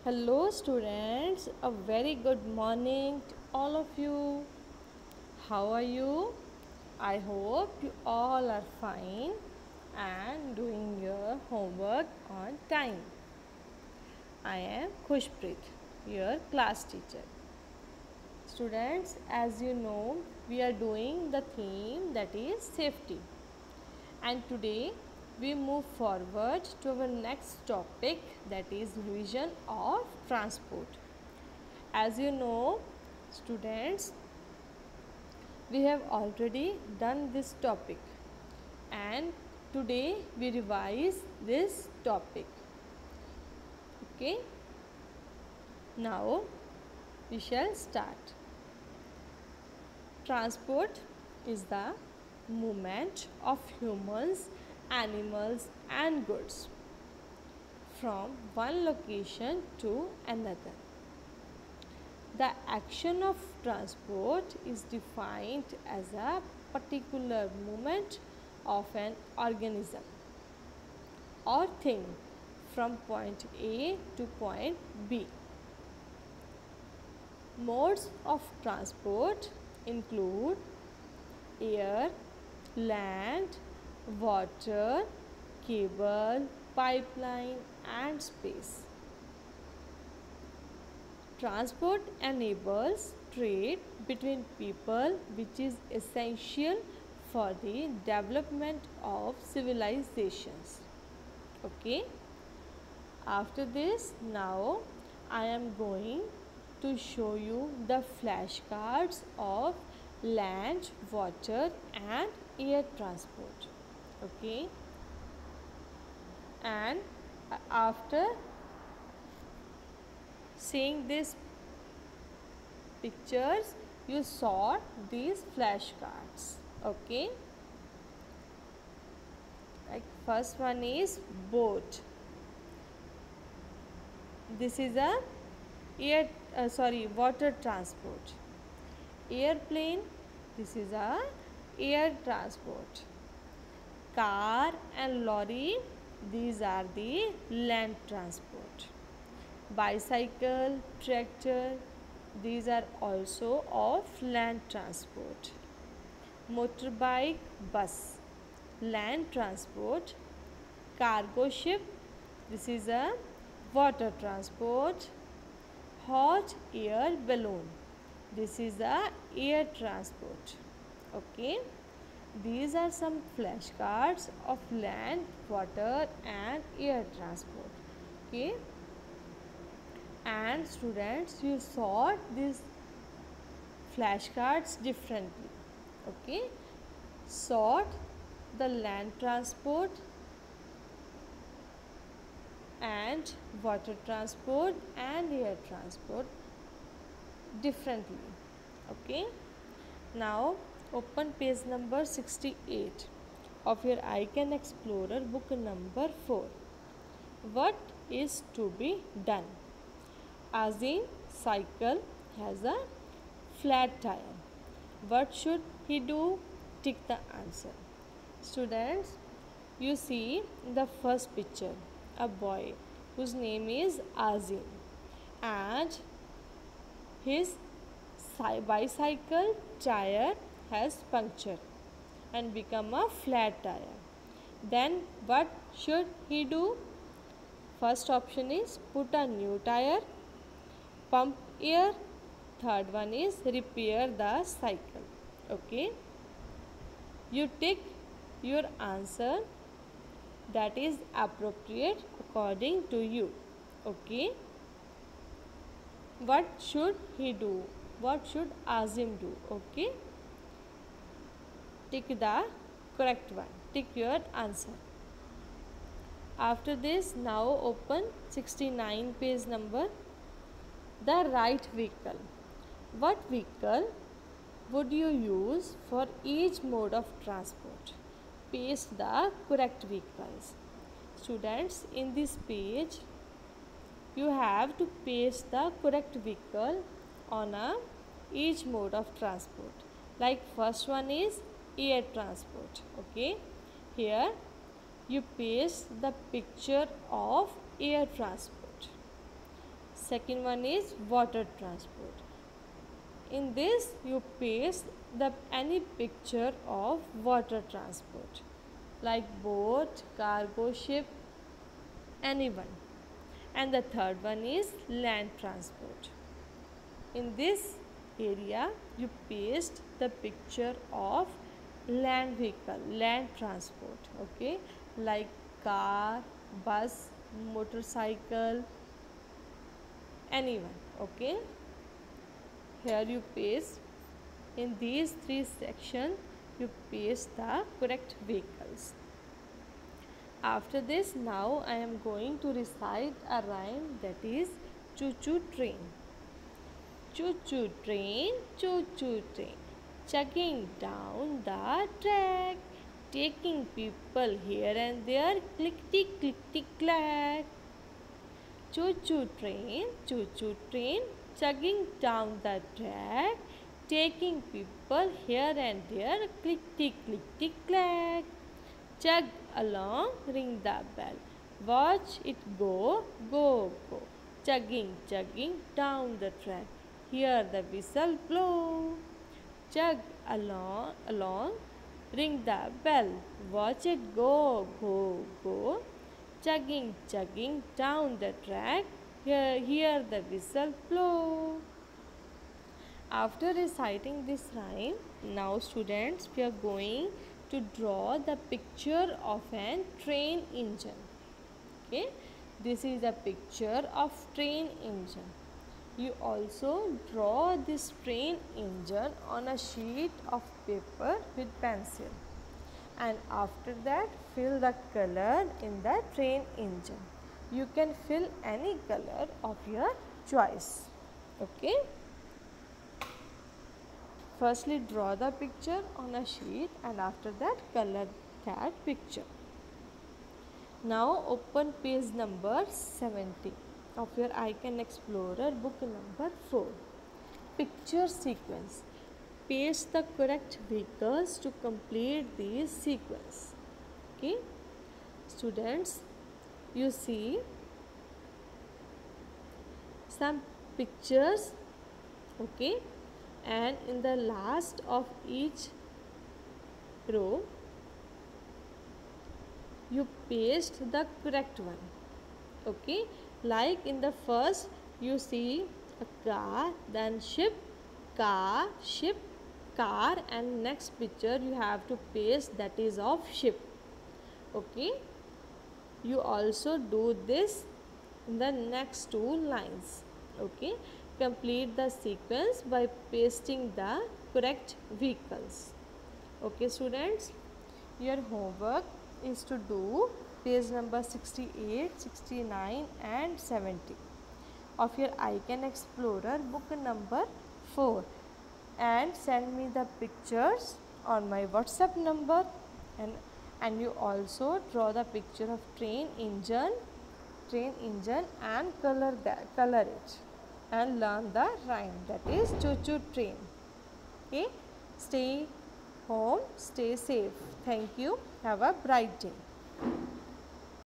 Hello, students. A very good morning to all of you. How are you? I hope you all are fine and doing your homework on time. I am Khushpreet, your class teacher. Students, as you know, we are doing the theme that is safety. And today we move forward to our next topic that is revision of transport. As you know, students, we have already done this topic and today we revise this topic. Okay, now we shall start. Transport is the movement of humans, animals, and goods from one location to another. The action of transport is defined as a particular movement of an organism or thing from point A to point B. Modes of transport include air, land, water, cable, pipeline, and space. Transport enables trade between people, which is essential for the development of civilizations. Okay. After this, now I am going to show you the flashcards of land, water, and air transport. Okay. And after seeing these pictures, you sort these flashcards. Okay. Like first one is boat. This is a water transport. Airplane. This is a air transport. Car and lorry. These are the land transport. Bicycle, tractor, these are also of land transport. Motorbike, bus, land transport. Cargo ship, this is a water transport. Hot air balloon, this is a air transport. Okay, these are some flashcards of land, water, and air transport. Okay, and students, you sort these flashcards differently. Okay, sort the land transport and water transport and air transport differently. Okay, now open page number 68 of your Icon Explorer, book number 4. What is to be done? Azim cycle has a flat tire. What should he do? Tick the answer. Students, you see the first picture, a boy whose name is Azim, and his bicycle tire has punctured and become a flat tire. Then what should he do? First option is put a new tire, pump air. Third one is repair the cycle. Okay, you tick your answer that is appropriate according to you. Okay, what should he do? What should Azim do? Okay, tick the correct one. Tick your answer. After this, now open 69 page number. The right vehicle. What vehicle would you use for each mode of transport? Paste the correct vehicles. Students, in this page, you have to paste the correct vehicle on each mode of transport. Like first one is air transport. Okay, here you paste the picture of air transport. second one is water transport. In this you paste the any picture of water transport like boat, cargo ship, anyone. And the third one is land transport. In this area you paste the picture of land vehicle, land transport, okay, like car, bus, motorcycle, anyone, okay. Here you paste in these three sections, you paste the correct vehicles. After this, now I am going to recite a rhyme, that is choo choo train. Choo choo train, choo choo train, chugging down the track, taking people here and there, clickety clickety clack. Choo choo train, chugging down the track, taking people here and there, clickety clickety clack. Chug along, ring the bell, watch it go, go, go. Chugging down the track, hear the whistle blow. Chug along, ring the bell, watch it go, go, go. Chugging down the track, hear the whistle blow. After reciting this rhyme, now students, we are going to draw the picture of an train engine. Okay, this is a picture of train engine. You also draw this train engine on a sheet of paper with pencil, and after that fill the color in the train engine. You can fill any color of your choice. Okay, firstly draw the picture on a sheet and after that color that picture. Now open page number 70 of your Icon Explorer, book number 4. Picture sequence. Paste the correct vehicles to complete this sequence. Okay, students, you see some pictures, okay, and in the last of each row you paste the correct one. Okay, like in the first you see a car, then ship, car, ship, car, and next picture you have to paste that is of ship. Okay, you also do this in the next two lines. Okay, complete the sequence by pasting the correct vehicles. Okay students, your homework is to do page number 68, 69 and 70 of your Icon Explorer, book number 4, and send me the pictures on my WhatsApp number, and you also draw the picture of train engine and color it and learn the rhyme, that is choo choo train. Okay, stay home, stay safe. Thank you. Have a bright day.